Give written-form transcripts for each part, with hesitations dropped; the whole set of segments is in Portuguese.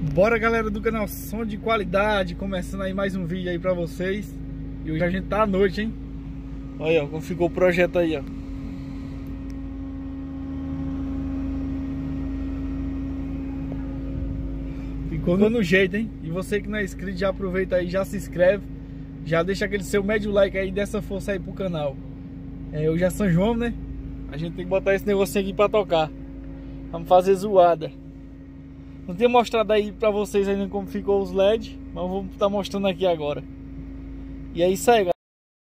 Bora, galera do canal Som de Qualidade, começando aí mais um vídeo aí pra vocês. E hoje a gente tá à noite, hein? Olha, ó, como ficou o projeto aí, ó. Ficou no jeito, hein? E você que não é inscrito, já aproveita aí, já se inscreve. Já deixa aquele seu médio like aí, dessa força aí pro canal. Hoje é São João, né? A gente tem que botar esse negocinho aqui pra tocar. Vamos fazer zoada. Não tinha mostrado aí pra vocês ainda como ficou os LED, mas vou estar mostrando aqui agora. E é isso aí, galera.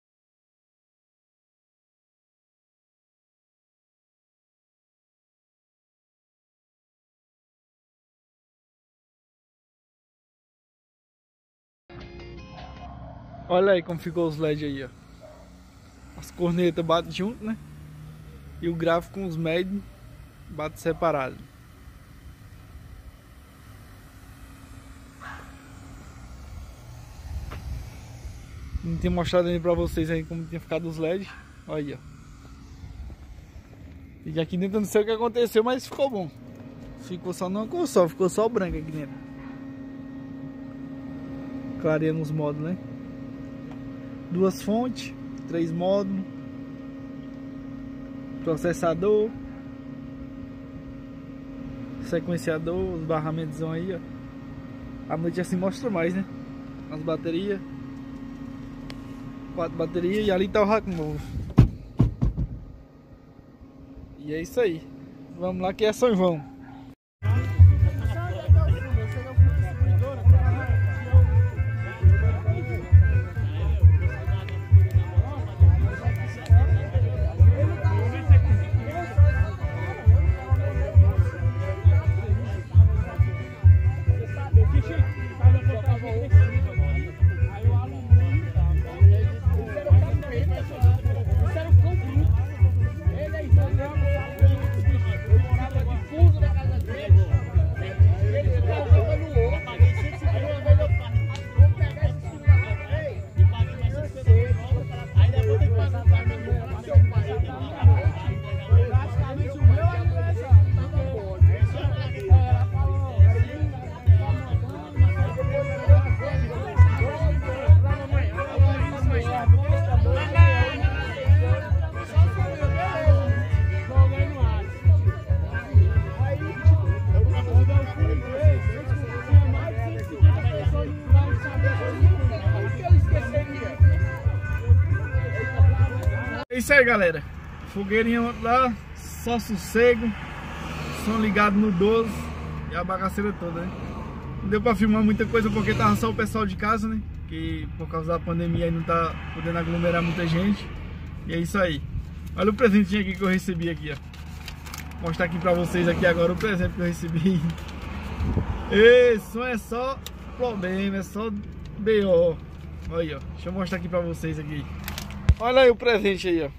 Olha aí como ficou os LED aí, ó. As cornetas batem junto, né? E o gráfico com os médios bate separado. Não tinha mostrado ainda pra vocês aí como tinha ficado os LED. Olha aí, ó. E aqui dentro eu não sei o que aconteceu, mas ficou bom. Ficou só numa cor só, ficou só branco aqui dentro. Clareando os módulos, né? Duas fontes, 3 módulos, processador, sequenciador, os barramentos aí, ó. A noite assim mostra mais, né? As baterias, 4 baterias, e ali tá o rack novo. E é isso aí. Vamos lá que é São João. É isso aí, galera. Fogueirinha lá, só sossego. Som ligado no 12 e a bagaceira toda, né? Não deu pra filmar muita coisa porque tava só o pessoal de casa, né? Que por causa da pandemia aí não tá podendo aglomerar muita gente. E é isso aí. Olha o presentinho aqui que eu recebi aqui, ó. Vou mostrar aqui pra vocês aqui agora o presente que eu recebi. Esse som é só problema, é só BO. Olha aí, ó. Deixa eu mostrar aqui pra vocês aqui. Olha aí o presente aí, ó.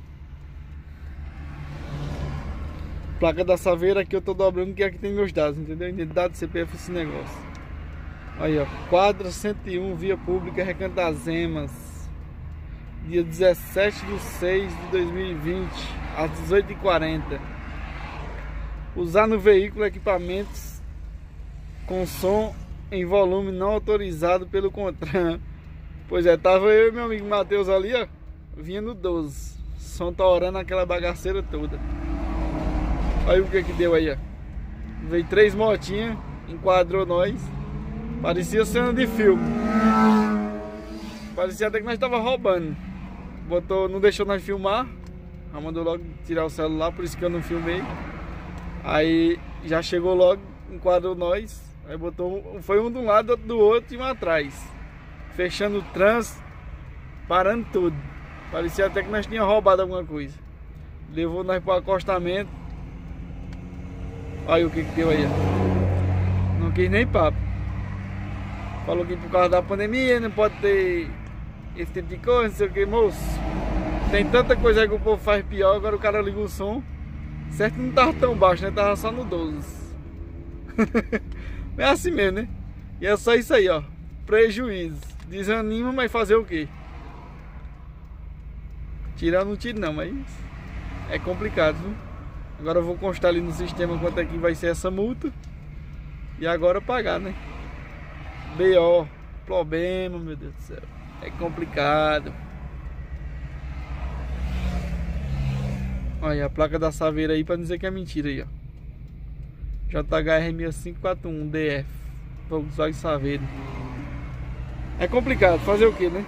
Placa da Saveira, aqui eu tô dobrando que aqui tem meus dados, entendeu? Identidade, CPF, esse negócio. Aí, ó. Quadra 101, via pública, Recanto das Emas. Dia 17/6/2020, às 18h40. Usar no veículo equipamentos com som em volume não autorizado pelo CONTRAN. Pois é, tava eu e meu amigo Matheus ali, ó. Vinha no 12. O som tá orando aquela bagaceira toda. Olha o que deu aí, ó. Veio 3 motinhas, enquadrou nós. Parecia cena de filme. Parecia até que nós tava roubando. Botou, não deixou nós filmar. Já mandou logo tirar o celular, por isso que eu não filmei. Aí já chegou logo, enquadrou nós. Aí botou, foi um de um lado, outro do outro e um atrás. Fechando o trânsito, parando tudo. Parecia até que nós tínhamos roubado alguma coisa. Levou nós para o acostamento. Olha o que deu aí, ó. Não quis nem papo. Falou que por causa da pandemia não pode ter esse tipo de coisa, não sei o que, moço. Tem tanta coisa aí que o povo faz pior. Agora o cara liga o som. Certo que não tava tão baixo, né? Tava só no 12. É assim mesmo, né? E é só isso aí, ó. Prejuízo. Desanima, mas fazer o quê? Tirar eu não tiro não, mas é complicado, viu? Agora eu vou constar ali no sistema quanto é que vai ser essa multa. E agora pagar, né? BO, problema, meu Deus do céu. É complicado. Olha a placa da Saveira aí pra dizer que é mentira aí, ó. JHR 6541 DF Volkswagen Saveiro. É complicado, fazer o que, né?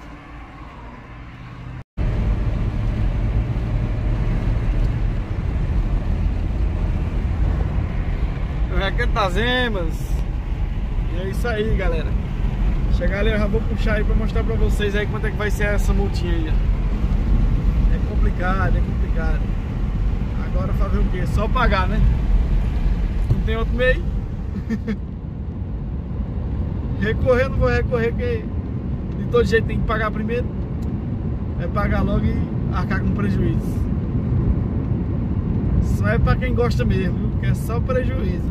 Raquete das Emas. E é isso aí, galera. Chegar ali, eu já vou puxar aí pra mostrar pra vocês aí quanto é que vai ser essa multinha aí, ó. É complicado, é complicado. Agora fazer o que? Só pagar, né? Não tem outro meio. Recorrer, não vou recorrer, porque de todo jeito tem que pagar primeiro. É pagar logo e arcar com prejuízo. Só é pra quem gosta mesmo, viu? Porque é só prejuízo.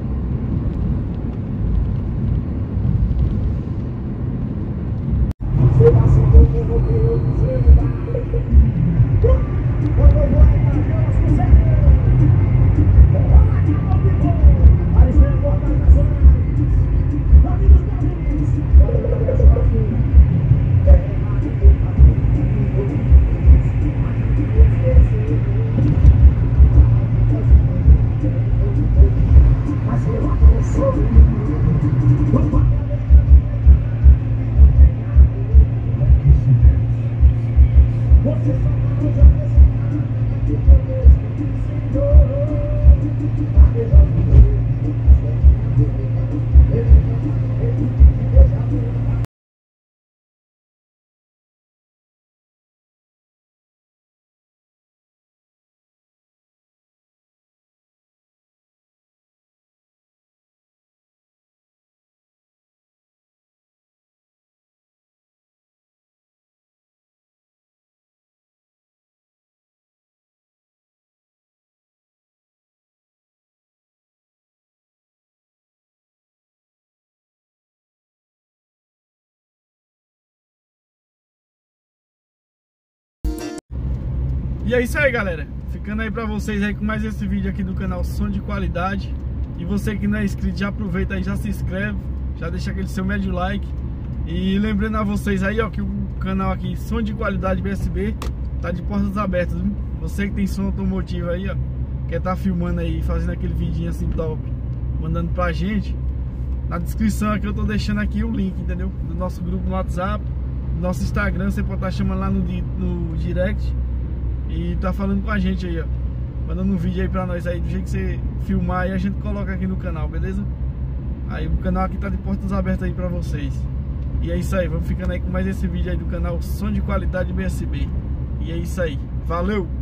E é isso aí, galera. Ficando aí pra vocês aí com mais esse vídeo aqui do canal Som de Qualidade. E você que não é inscrito, já aproveita aí, já se inscreve, já deixa aquele seu médio like. E lembrando a vocês aí, ó, que o canal aqui Som de Qualidade BSB tá de portas abertas, viu? Você que tem som automotivo aí, ó, quer tá filmando aí, fazendo aquele vidinho assim top, mandando pra gente, na descrição aqui eu tô deixando aqui o link, entendeu? Do nosso grupo no WhatsApp, do nosso Instagram, você pode estar chamando lá no direct e tá falando com a gente aí, ó, mandando um vídeo aí pra nós aí, do jeito que você filmar e a gente coloca aqui no canal, beleza? Aí o canal aqui tá de portas abertas aí pra vocês. E é isso aí, vamos ficando aí com mais esse vídeo aí do canal Som de Qualidade BSB. E é isso aí, valeu!